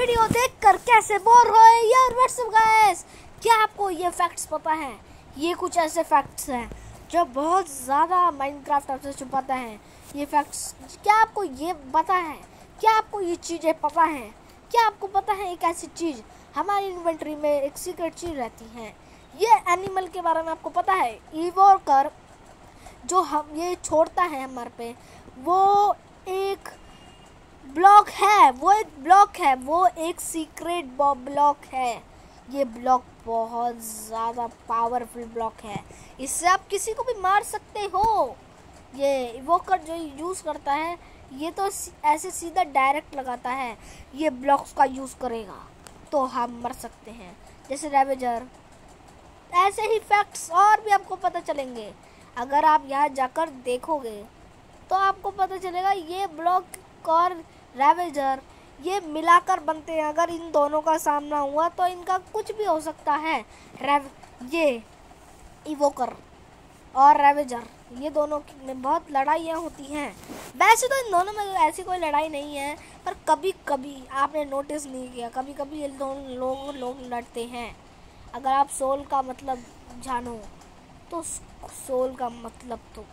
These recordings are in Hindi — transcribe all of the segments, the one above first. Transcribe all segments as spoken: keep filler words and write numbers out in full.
वीडियो देखकर कैसे बोर हो यार। व्हाट्सअप गाइस, क्या आपको ये फैक्ट्स पता है? ये कुछ ऐसे फैक्ट्स हैं जो बहुत ज़्यादा माइनक्राफ्ट आपसे छुपाता है। ये फैक्ट्स, क्या आपको ये पता है? क्या आपको ये चीज़ें पता हैं? क्या आपको पता है एक ऐसी चीज़ हमारी इन्वेंटरी में एक सीक्रेट चीज़ रहती है? ये एनिमल के बारे में आपको पता है? इवोकर जो हम ये छोड़ता है हमारे पे, वो एक ब्लॉक है वो एक ब्लॉक है वो एक सीक्रेट ब्लॉक है। ये ब्लॉक बहुत ज़्यादा पावरफुल ब्लॉक है, इससे आप किसी को भी मार सकते हो। ये इवोकर जो यूज़ करता है, ये तो ऐसे सीधा डायरेक्ट लगाता है। ये ब्लॉक्स का यूज़ करेगा तो हम मर सकते हैं, जैसे रैवेजर। ऐसे ही फैक्ट्स और भी आपको पता चलेंगे। अगर आप यहाँ जाकर देखोगे तो आपको पता चलेगा ये ब्लॉक और रैवेजर ये मिलाकर बनते हैं। अगर इन दोनों का सामना हुआ तो इनका कुछ भी हो सकता है। रैव ये इवोकर और रैवेजर, ये दोनों में बहुत लड़ाइयाँ होती हैं। वैसे तो इन दोनों में ऐसी कोई लड़ाई नहीं है, पर कभी कभी आपने नोटिस नहीं किया, कभी कभी ये दोनों लोग लोग लड़ते हैं। अगर आप सोल का मतलब जानो तो सोल का मतलब तो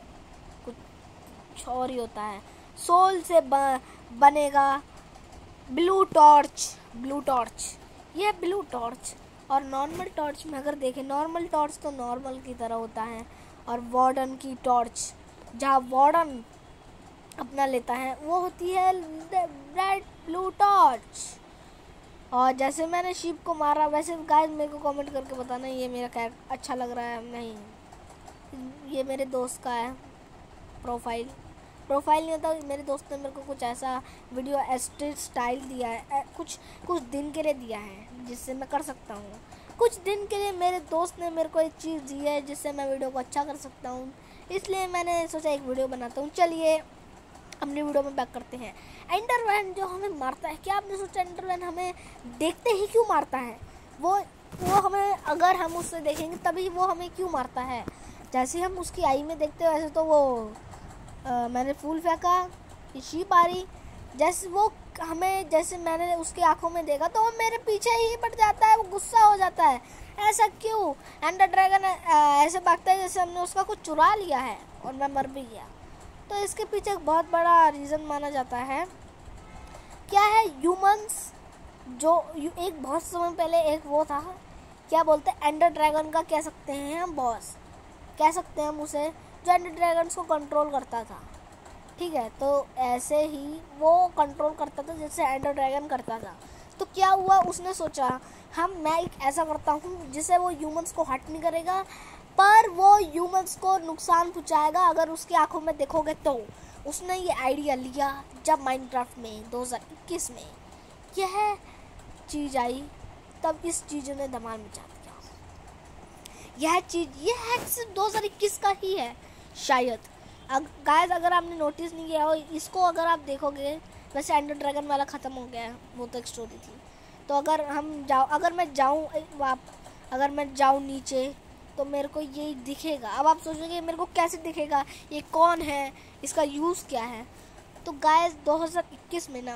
कुछ और ही होता है। सोल से ब, बनेगा ब्लू टॉर्च। ब्लू टॉर्च ये ब्लू टॉर्च और नॉर्मल टॉर्च में अगर देखें, नॉर्मल टॉर्च तो नॉर्मल की तरह होता है, और वार्डन की टॉर्च जहाँ वार्डन अपना लेता है वो होती है रेड ब्लू टॉर्च। और जैसे मैंने शीप को मारा, वैसे गाइस मेरे को कमेंट करके बताना ये मेरा क्या अच्छा लग रहा है नहीं। ये मेरे दोस्त का है प्रोफाइल प्रोफाइल नहीं होता, मेरे दोस्त ने मेरे को कुछ ऐसा वीडियो एडिट स्टाइल दिया है, कुछ कुछ दिन के लिए दिया है जिससे मैं कर सकता हूँ। कुछ दिन के लिए मेरे दोस्त ने मेरे को एक चीज़ दी है जिससे मैं वीडियो को अच्छा कर सकता हूँ, इसलिए मैंने सोचा एक वीडियो बनाता हूँ। चलिए अपनी वीडियो में बैक करते हैं। एंडरमैन जो हमें मारता है, क्या आपने सोचा एंडरमैन हमें देखते ही क्यों मारता है? वो वो हमें, अगर हम उससे देखेंगे तभी वो हमें क्यों मारता है? जैसे हम उसकी आई में देखते हैं वैसे तो वो आ, मैंने फूल फेंका, ये शीप आ रही, जैसे वो हमें, जैसे मैंने उसकी आंखों में देखा तो वो मेरे पीछे ही पड़ जाता है, वो गुस्सा हो जाता है। ऐसा क्यों? एंडर ड्रैगन ऐसे भागता है जैसे हमने उसका कुछ चुरा लिया है और मैं मर भी गया। तो इसके पीछे एक बहुत बड़ा रीज़न माना जाता है। क्या है? ह्यूमंस जो एक बहुत समय पहले एक वो था, क्या बोलते हैं, एंडर ड्रैगन का कह सकते हैं हम बॉस, कह सकते हैं हम उसे, जो एंडर ड्रैगन्स को कंट्रोल करता था। ठीक है, तो ऐसे ही वो कंट्रोल करता था जैसे एंडर ड्रैगन करता था। तो क्या हुआ, उसने सोचा हम मैं एक ऐसा करता हूँ जिससे वो ह्यूमंस को हर्ट नहीं करेगा, पर वो ह्यूमंस को नुकसान पहुँचाएगा अगर उसकी आंखों में देखोगे तो। उसने ये आइडिया लिया जब माइनक्राफ्ट में दो हज़ार इक्कीस में यह चीज़ आई, तब इस चीज़ ने धमाल मचा दिया। यह चीज़ ये हैक सिर्फ दो हज़ार इक्कीस का ही है शायद। अग, गाइस अगर आपने नोटिस नहीं किया हो इसको, अगर आप देखोगे, वैसे एंडर ड्रैगन वाला ख़त्म हो गया है, वो तो एक स्टोरी थी। तो अगर हम जाओ अगर मैं जाऊँ आप अगर मैं जाऊँ नीचे तो मेरे को ये दिखेगा। अब आप सोचोगे मेरे को कैसे दिखेगा, ये कौन है, इसका यूज़ क्या है? तो गाइस दो हज़ार इक्कीस में ना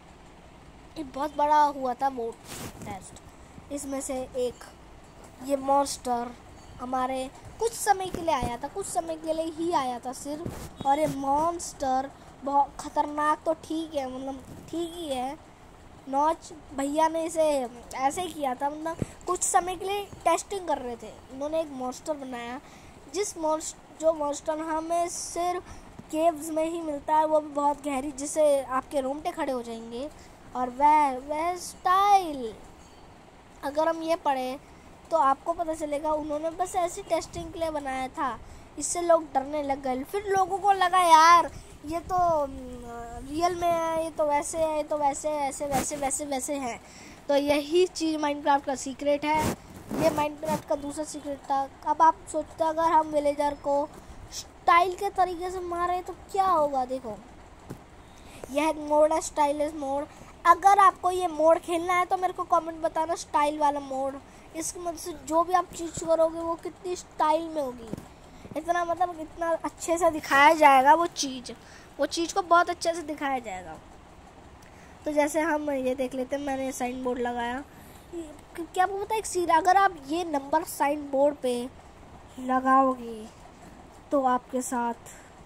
ये बहुत बड़ा हुआ था वो टेस्ट। इसमें से एक ये मॉन्स्टर हमारे कुछ समय के लिए आया था, कुछ समय के लिए ही आया था सिर्फ। और ये मॉन्स्टर बहुत ख़तरनाक तो ठीक है, मतलब ठीक ही है। नॉच भैया ने इसे ऐसे ही किया था, मतलब कुछ समय के लिए टेस्टिंग कर रहे थे। उन्होंने एक मॉन्स्टर बनाया, जिस मॉन्स्टर जो मॉन्स्टर हमें सिर्फ केव्स में ही मिलता है, वो भी बहुत गहरी, जिससे आपके रोंगटे खड़े हो जाएंगे। और वह वह स्टाइल अगर हम ये पढ़े तो आपको पता चलेगा उन्होंने बस ऐसी टेस्टिंग के लिए बनाया था। इससे लोग डरने लग गए। फिर लोगों को लगा यार ये तो रियल में है, ये तो वैसे है, ये तो वैसे ऐसे वैसे वैसे वैसे हैं। तो यही चीज़ माइनक्राफ्ट का सीक्रेट है। ये माइनक्राफ्ट का दूसरा सीक्रेट था। अब आप सोचते अगर हम विलेजर को स्टाइल के तरीके से मारे तो क्या होगा? देखो यह एक मोड है, स्टाइलिश मोड। अगर आपको ये मोड खेलना है तो मेरे को कमेंट बताना, स्टाइल वाला मोड। इसकी मदद से जो भी आप चीज़ करोगे वो कितनी स्टाइल में होगी, इतना मतलब इतना अच्छे से दिखाया जाएगा वो चीज़ वो चीज़ को बहुत अच्छे से दिखाया जाएगा। तो जैसे हम ये देख लेते हैं, मैंने साइन बोर्ड लगाया। क्या आपको पता है एक सीर, अगर आप ये नंबर साइन बोर्ड पे लगाओगे तो आपके साथ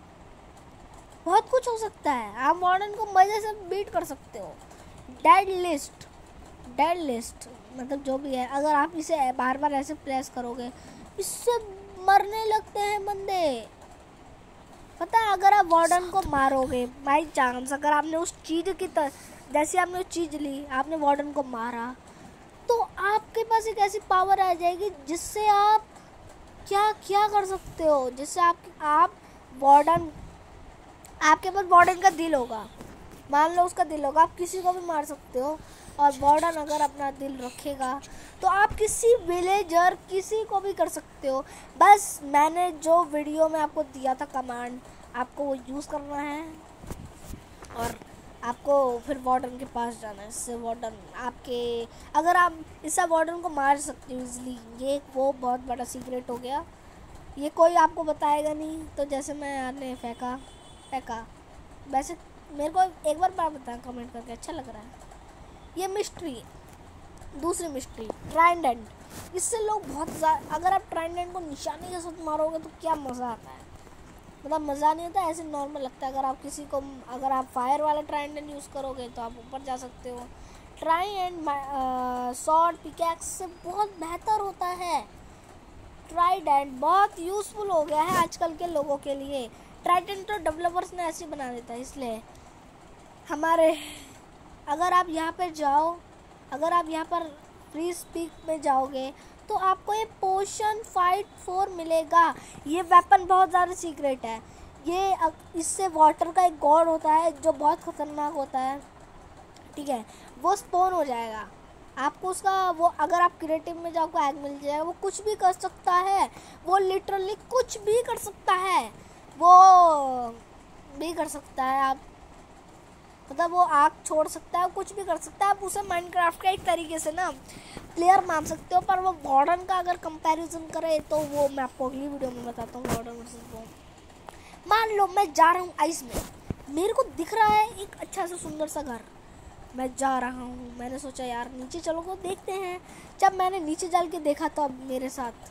बहुत कुछ हो सकता है। आप वार्डन को मजे से बीट कर सकते हो। डेड लिस्ट, डेड लिस्ट मतलब जो भी है, अगर आप इसे बार बार ऐसे प्रेस करोगे इससे मरने लगते हैं बंदे। पता है, अगर आप वार्डन को मारोगे बाई चांस, अगर आपने उस चीज़ की तरह, जैसे आपने उस चीज़ ली, आपने वार्डन को मारा, तो आपके पास एक ऐसी पावर आ जाएगी जिससे आप क्या क्या कर सकते हो। जिससे आप आप वार्डन, आपके पास वार्डन का दिल होगा, मान लो उसका दिल होगा, आप किसी को भी मार सकते हो। और वार्डन अगर अपना दिल रखेगा तो आप किसी विलेजर, किसी को भी कर सकते हो। बस मैंने जो वीडियो में आपको दिया था कमांड, आपको वो यूज़ करना है और आपको फिर वार्डन के पास जाना है। इससे वार्डन आपके, अगर आप इससे वार्डन को मार सकते हो इजली। ये वो बहुत बड़ा सीक्रेट हो गया, ये कोई आपको बताएगा नहीं। तो जैसे मैं आपने फेंका फेंका वैसे मेरे को एक बार बात बताएं कमेंट करके, अच्छा लग रहा है। ये मिस्ट्री, दूसरी मिस्ट्री ट्राइडेंट, इससे लोग बहुत ज़्यादा, अगर आप ट्राइडेंट को निशाने के साथ मारोगे तो क्या मज़ा आता है, मतलब मज़ा नहीं आता, ऐसे नॉर्मल लगता है। अगर आप किसी को, अगर आप फायर वाला ट्राइडेंट यूज़ करोगे तो आप ऊपर जा सकते हो। ट्राइडेंट शॉर्ट पिकैक्स से बहुत बेहतर होता है। ट्राइडेंट बहुत यूज़फुल हो गया है आजकल के लोगों के लिए। ट्राइडेंट तो डेवलपर्स ने ऐसे बना देता है, इसलिए हमारे, अगर आप यहाँ पे जाओ, अगर आप यहाँ पर फ्री स्पीक में जाओगे तो आपको ये पोशन फाइट फोर मिलेगा। ये वेपन बहुत ज़्यादा सीक्रेट है। ये इससे वाटर का एक गॉड होता है जो बहुत ख़तरनाक होता है, ठीक है, वो स्पॉन हो जाएगा। आपको उसका वो, अगर आप क्रिएटिव में जाओ, आपको एग मिल जाएगा। वो कुछ भी कर सकता है, वो लिटरली कुछ भी कर सकता है, वो भी कर सकता है। आप मतलब वो आग छोड़ सकता है, कुछ भी कर सकता है। आप उसे माइनक्राफ्ट का एक तरीके से ना प्लेयर मान सकते हो। पर वो वार्डन का अगर कंपैरिजन करे तो वो मैं आपको अगली वीडियो में बताता हूँ। वार्डन वर्सेस वो, मान लो मैं जा रहा हूँ आइस में, मेरे को दिख रहा है एक अच्छा सा सुंदर सा घर, मैं जा रहा हूँ, मैंने सोचा यार नीचे चलो को देखते हैं। जब मैंने नीचे जाल के देखा तो अब मेरे साथ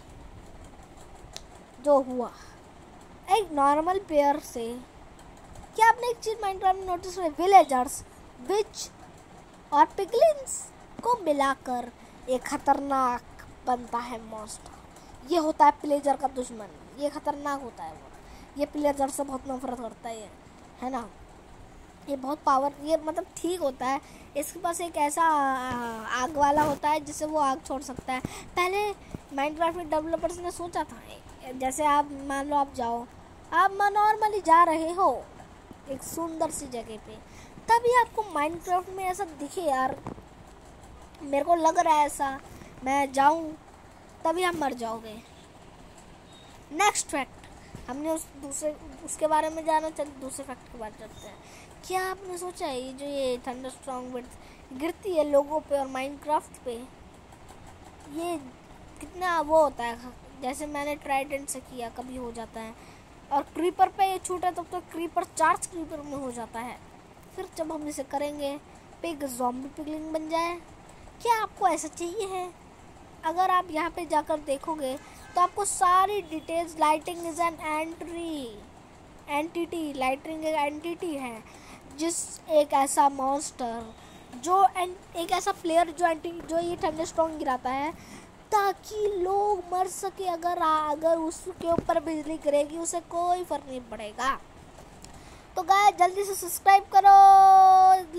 जो हुआ, एक नॉर्मल प्लेयर से, क्या आपने एक चीज़ माइनक्राफ्ट में नोटिस किया, विलेजर्स, विच और पिगलिन्स को मिलाकर एक खतरनाक बनता है मॉन्स्टर। ये होता है प्लेजर का दुश्मन, ये खतरनाक होता है। वो ये प्लेजर से बहुत नफरत करता है, ये है ना। ये बहुत पावर, ये मतलब ठीक होता है। इसके पास एक ऐसा आग वाला होता है जिससे वो आग छोड़ सकता है। पहले माइनक्राफ्ट में डेवलपर्स ने सोचा था, जैसे आप मान लो आप जाओ, आप नॉर्मली जा रहे हो एक सुंदर सी जगह पे, तभी आपको माइनक्राफ्ट में ऐसा दिखे, यार मेरे को लग रहा है ऐसा, मैं जाऊं, तभी आप मर जाओगे। नेक्स्ट फैक्ट, हमने उस दूसरे उसके बारे में जाना, चल दूसरे फैक्ट की बात करते हैं। क्या आपने सोचा है ये जो ये थंडरस्टॉर्म गिरती है लोगों पे और माइनक्राफ्ट पे, ये कितना वो होता है। जैसे मैंने ट्राइडेंट से किया, कभी हो जाता है, और क्रीपर पे ये छूटा तब तो क्रीपर चार्ज क्रीपर में हो जाता है। फिर जब हम इसे करेंगे पिग ज़ॉम्बी पिगलिंग बन जाए। क्या आपको ऐसा चाहिए है? अगर आप यहाँ पे जाकर देखोगे तो आपको सारी details, lightning is an entry entity, lightning एक एंटिटी है, जिस एक ऐसा मॉन्स्टर जो एक ऐसा प्लेयर जो एंटी जो ये थंडरस्टॉर्म गिराता है ताकि लोग मर सके। अगर अगर उसके ऊपर बिजली गिरेगी उसे कोई फर्क नहीं पड़ेगा। तो गाइस जल्दी से सब्सक्राइब करो,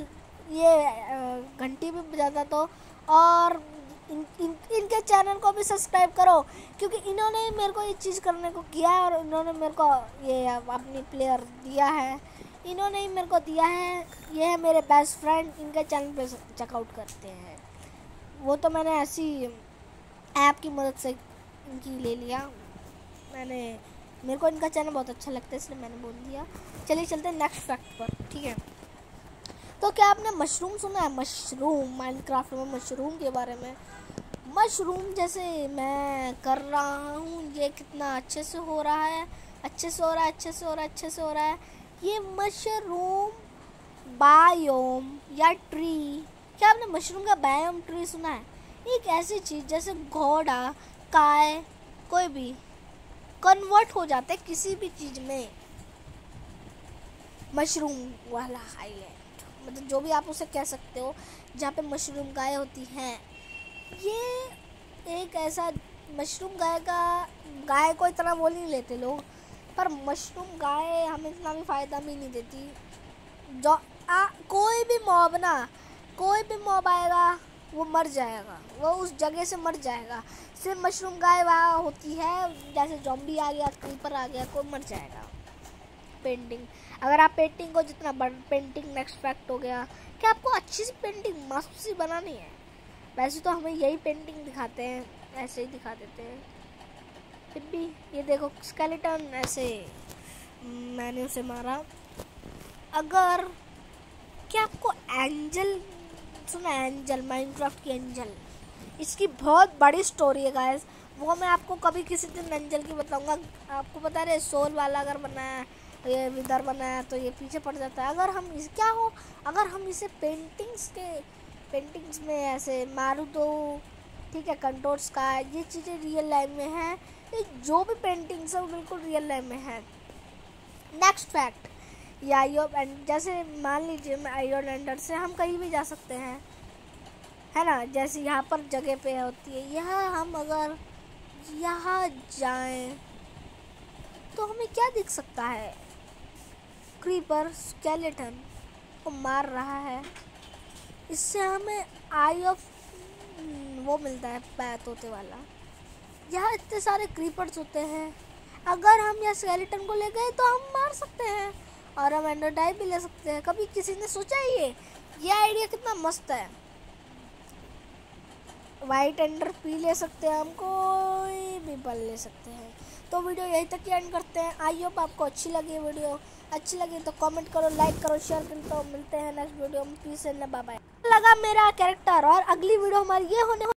ये घंटी भी बजाता तो, और इन, इन इनके चैनल को भी सब्सक्राइब करो, क्योंकि इन्होंने मेरे को ये चीज़ करने को किया है और इन्होंने मेरे को ये अपनी प्लेयर दिया है, इन्होंने ही मेरे को दिया है। ये है मेरे बेस्ट फ्रेंड, इनके चैनल पे चेकआउट करते हैं। वो तो मैंने ऐसी ऐप की मदद से इनकी ले लिया, मैंने मेरे को इनका चैनल बहुत अच्छा लगता है इसलिए मैंने बोल दिया। चलिए चलते हैं नेक्स्ट फैक्ट पर, ठीक है। तो क्या आपने मशरूम सुना है? मशरूम, माइनक्राफ्ट में मशरूम के बारे में। मशरूम जैसे मैं कर रहा हूँ, ये कितना अच्छे से हो रहा है, अच्छे से हो रहा है, अच्छे से हो रहा है, अच्छे से हो रहा है। ये मशरूम बायोम या ट्री। क्या आपने मशरूम का बायोम ट्री सुना है? एक ऐसी चीज़ जैसे घोड़ा, गाय, कोई भी कन्वर्ट हो जाते हैं किसी भी चीज़ में। मशरूम वाला आइलैंड, मतलब जो भी आप उसे कह सकते हो, जहाँ पे मशरूम गाय होती हैं। ये एक ऐसा मशरूम गाय का गाय को इतना वो नहीं लेते लोग, पर मशरूम गाय हमें इतना भी फ़ायदा भी नहीं देती। जो आ, कोई भी मॉब ना कोई भी मॉब आएगा वो मर जाएगा, वो उस जगह से मर जाएगा। सिर्फ मशरूम गाय वहाँ होती है, जैसे जॉम्बी आ गया, क्रीपर आ गया, कोई मर जाएगा। पेंटिंग, अगर आप पेंटिंग को जितना बड़ पेंटिंग नेक्स्ट फैक्ट हो गया कि आपको अच्छी सी पेंटिंग मस्त सी बनानी है। वैसे तो हमें यही पेंटिंग दिखाते हैं, ऐसे ही दिखा देते हैं, फिर भी ये देखो स्केलेटन, ऐसे मैंने उसे मारा। अगर क्या आपको एंजल सुना है? एंजल, माइनक्राफ्ट की एंजल, इसकी बहुत बड़ी स्टोरी है गाइस। वो मैं आपको कभी किसी दिन एंजल की बताऊंगा। आपको पता है सोल वाला अगर बनाया, ये विदर बनाया तो ये पीछे पड़ जाता है। अगर हम इस क्या हो अगर हम इसे पेंटिंग्स के पेंटिंग्स में ऐसे मारूँ तो ठीक है, कंट्रोल्स का ये चीज़ें रियल लाइफ में हैं। ये जो भी पेंटिंग्स है वो बिल्कुल रियल लाइफ में है। नेक्स्ट फैक्ट, ये आयो जैसे मान लीजिए मैं आयो लैंडर से हम कहीं भी जा सकते हैं, है ना। जैसे यहाँ पर जगह पे होती है, यहाँ हम अगर यहाँ जाएं तो हमें क्या दिख सकता है? क्रीपर स्केलेटन को मार रहा है। इससे हमें आई ऑफ वो मिलता है, पैथ होते वाला। यहाँ इतने सारे क्रीपर्स होते हैं, अगर हम यहाँ स्केलेटन को ले गए तो हम मार सकते हैं और हम एंडर डाइव भी ले सकते हैं। कभी किसी ने सोचा ये ये आइडिया कितना मस्त है। वाइट एंडर पी ले सकते हैं, हम कोई भी बल ले सकते हैं। तो वीडियो यहीं तक ही एंड करते हैं। आई होप आपको अच्छी लगी वीडियो। अच्छी लगी तो कमेंट करो, लाइक करो, शेयर करो। तो मिलते हैं नेक्स्ट वीडियो में। Peace and bye bye. लगा मेरा कैरेक्टर, और अगली वीडियो हमारी ये होने